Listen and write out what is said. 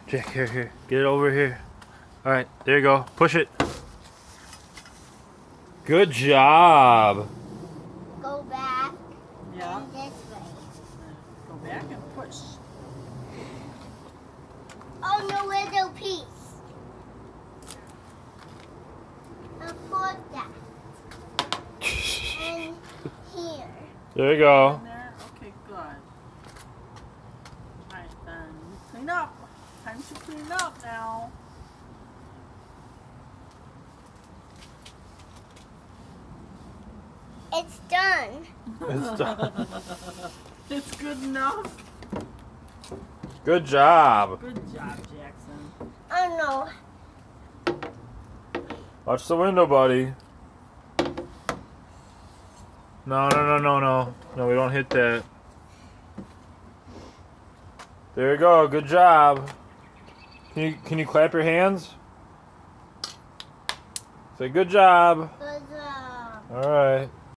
Jack, here. Get it over here. Alright, there you go. Push it. Good job. Go back. Yeah. And this way. Go back and push. Oh, no little piece. I'll put that. And here. There you go. In there? Okay, good. Alright then. Clean up. Time to clean up now. It's done. It's done. It's good enough. Good job. Good job, Jackson. Oh, no. Watch the window, buddy. No. No, we don't hit that. There you go. Good job. Can you clap your hands? Say good job. Good job. All right.